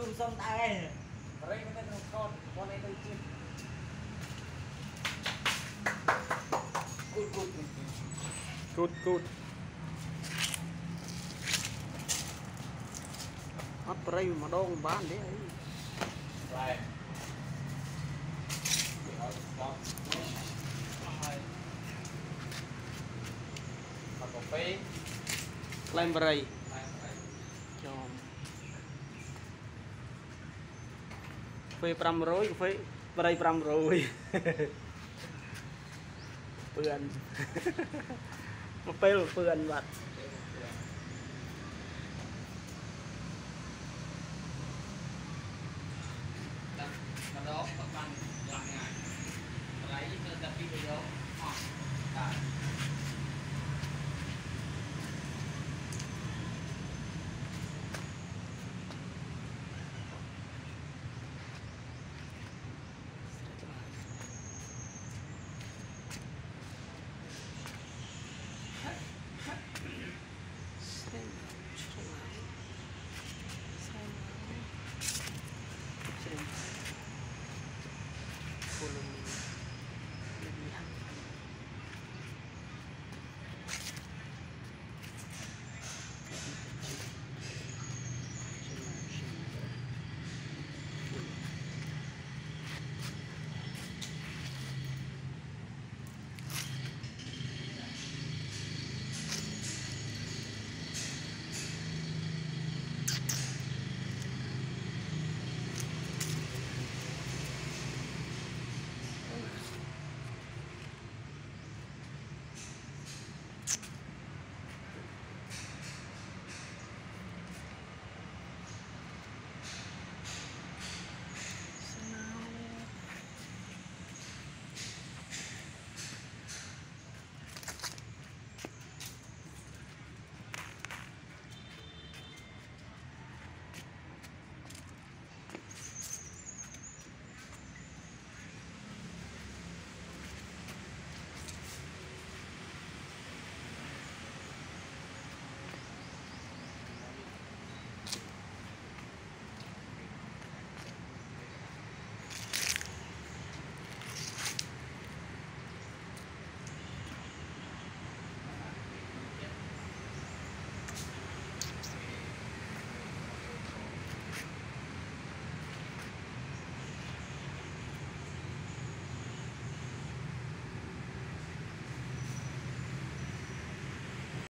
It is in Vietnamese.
chung xong tay Đấy cái này con này đâu chưa. Cút hot spray mà đông bán đấy ấy. Right. Cà phê Lem spray cho phê 500 phê spray 500 เปื่อนมาเปลเปื่อนบัด